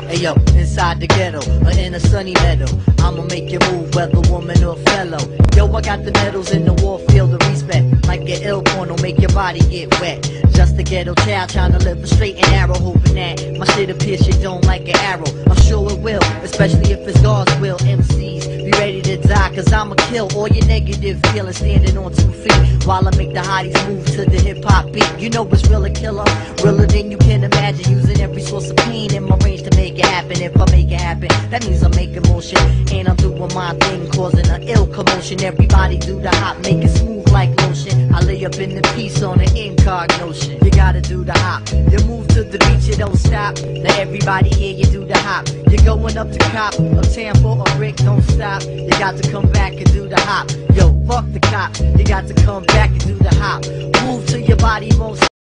Hey yo, inside the ghetto or in a sunny meadow, I'ma make you move whether woman or fellow. Yo, I got the medals in the war field of respect. Like an ill porno, make your body get wet. Just a ghetto child trying to live a straight and narrow, hoping that my shit'll pierce your dome like an arrow. I'm sure it will, especially if it's God's will. MCs, be ready to die, cause I'ma kill all your negative feelings standing on 2 feet while I make the hotties move to the hip-hop beat. You know it's real a killer, realer than you can imagine, using every source of pain in my range to make it happen. If I make it happen, that means I'm making motion, and I'm doing my thing, causing an ill commotion. Everybody do the hop, make it smooth like lotion. I lay up in the piece on an incog notion. You gotta do the hop, you move to the beat, you don't stop. Let everybody hear you do the hop. You're going up to cop, uptown for a brick, don't stop. You got to come back and do the hop. Yo, fuck the cop, you got to come back and do the hop. Move till your body won't stop.